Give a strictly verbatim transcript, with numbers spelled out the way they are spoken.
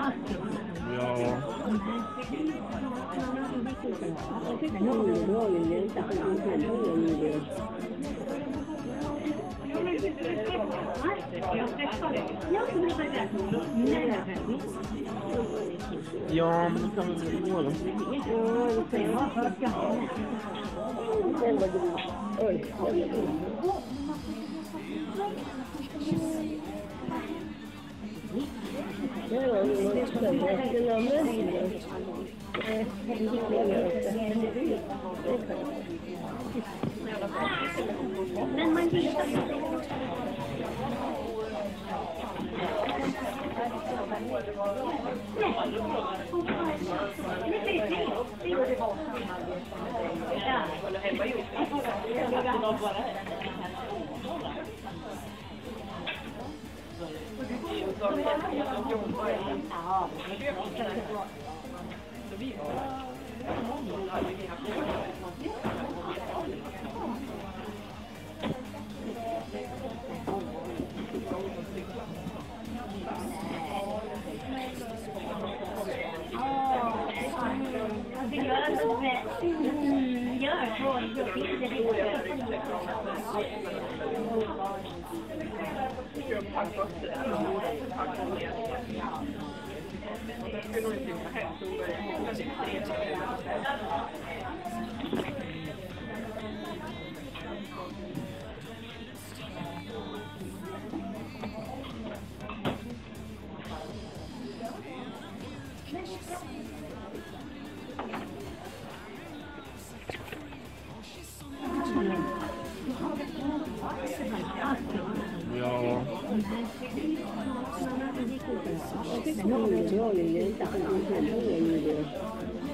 Ja. Ja, men det kan vi väl göra. Men man gillar gör så. Ja. Cái nó mình vô thì để tạo ra thành cái người nhiều